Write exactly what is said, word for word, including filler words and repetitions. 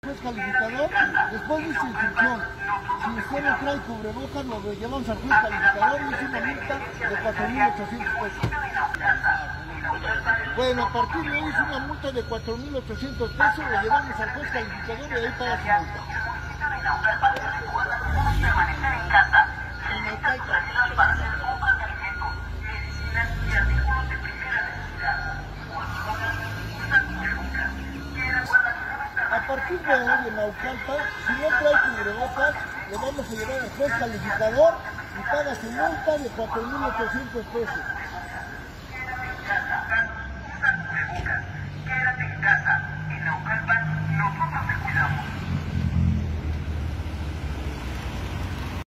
juez calificador, después de su instrucción. Si usted no trae cubrebocas, lo llevamos al juez calificador y es una multa de cuatro mil ochocientos pesos. Bueno, a partir de hoy es una multa de cuatro mil ochocientos pesos, lo llevamos al juez calificador y ahí paga su multa. A partir de hoy en Naucalpan, si no trae cubrebocas, le vamos a llevar al juez calificador y paga su multa de cuatro mil ochocientos pesos. Quédate en casa. En Naucalpan nosotros te cuidamos.